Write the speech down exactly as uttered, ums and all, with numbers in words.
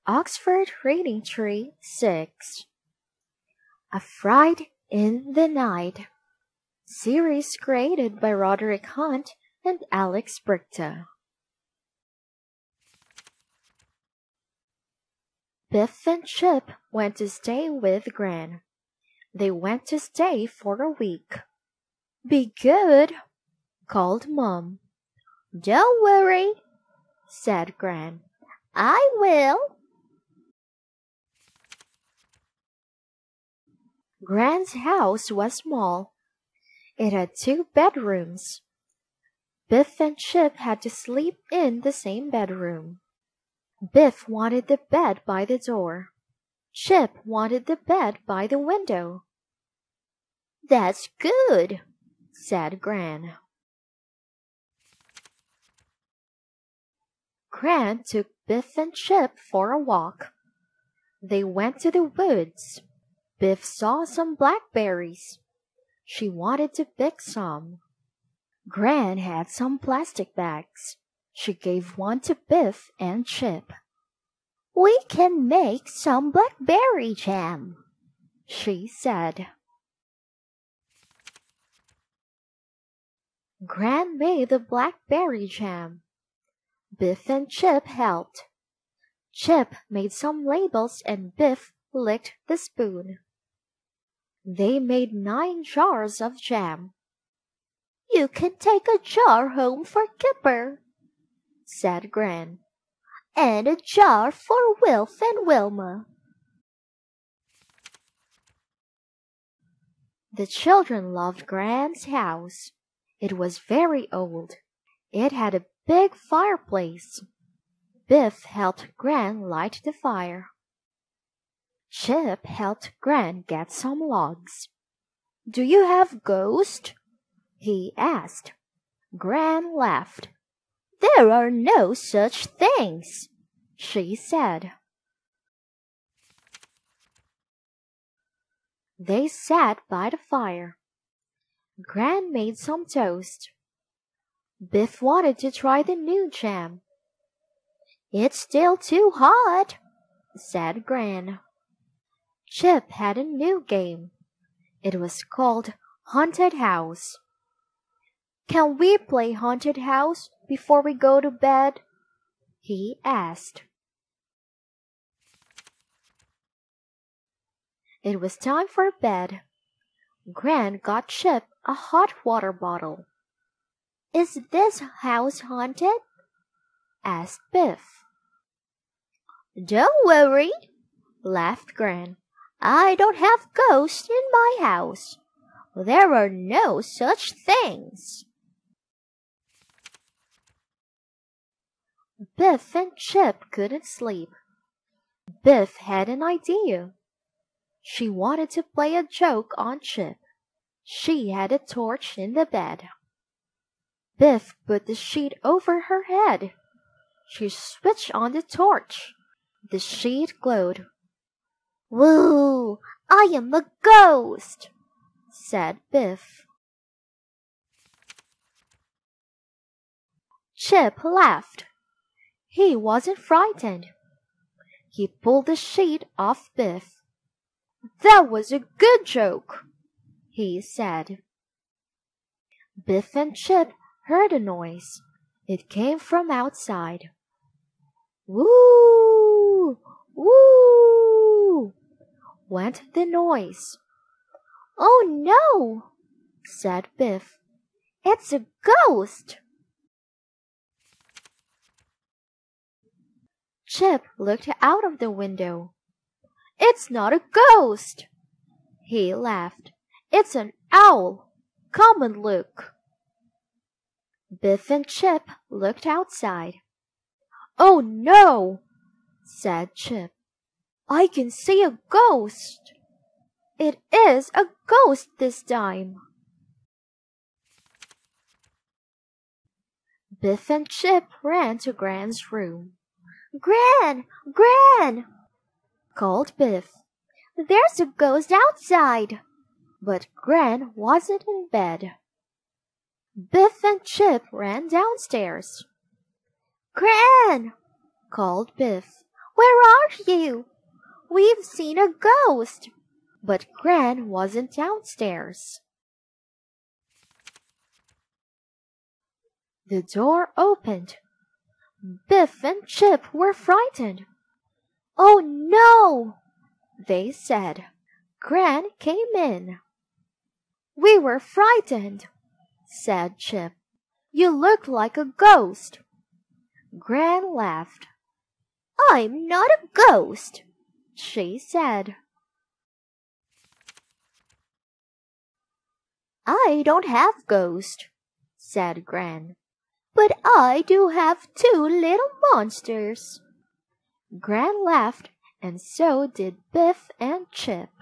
Oxford Reading Tree six. A Fright in the Night. Series created by Roderick Hunt and Alex Brichta. Biff and Chip went to stay with Gran. They went to stay for a week. "Be good," called Mom. "Don't worry," said Gran. "I will." Gran's house was small. It had two bedrooms. Biff and Chip had to sleep in the same bedroom. Biff wanted the bed by the door. Chip wanted the bed by the window. "That's good," said Gran. Gran took Biff and Chip for a walk. They went to the woods. Biff saw some blackberries. She wanted to pick some. Gran had some plastic bags. She gave one to Biff and Chip. "We can make some blackberry jam," she said. Gran made the blackberry jam. Biff and Chip helped. Chip made some labels and Biff licked the spoon. They made nine jars of jam. "You can take a jar home for Kipper," said Gran, "and a jar for Wilf and Wilma." The children loved Gran's house. It was very old. It had a big fireplace. Biff helped Gran light the fire. Chip helped Gran get some logs. "Do you have ghosts?" he asked. Gran laughed. "There are no such things," she said. They sat by the fire. Gran made some toast. Biff wanted to try the new jam. "It's still too hot," said Gran. Chip had a new game. It was called Haunted House. "Can we play Haunted House before we go to bed?" he asked. It was time for bed. Gran got Chip a hot water bottle. "Is this house haunted?" asked Biff. "Don't worry," laughed Gran. "I don't have ghosts in my house. There are no such things." Biff and Chip couldn't sleep. Biff had an idea. She wanted to play a joke on Chip. She had a torch in the bed. Biff put the sheet over her head. She switched on the torch. The sheet glowed. "Woo! I am a ghost," said Biff. Chip laughed. He wasn't frightened. He pulled the sheet off Biff. "That was a good joke," he said. Biff and Chip heard a noise. It came from outside. "Woo! Woo!" went the noise. "Oh no!" said Biff. "It's a ghost!" Chip looked out of the window. "It's not a ghost!" he laughed. "It's an owl. Come and look." Biff and Chip looked outside. "Oh no!" said Chip. "I can see a ghost. It is a ghost this time." Biff and Chip ran to Gran's room. "Gran! Gran!" called Biff. "There's a ghost outside." But Gran wasn't in bed. Biff and Chip ran downstairs. "Gran!" called Biff. Where are you? We've seen a ghost. But Gran wasn't downstairs. The door opened. Biff and Chip were frightened. "Oh no!" they said. Gran came in. "We were frightened," said Chip. "You look like a ghost." Gran laughed. "I'm not a ghost," she said. "I don't have ghosts," said Gran. "But I do have two little monsters." Gran laughed, and so did Biff and Chip.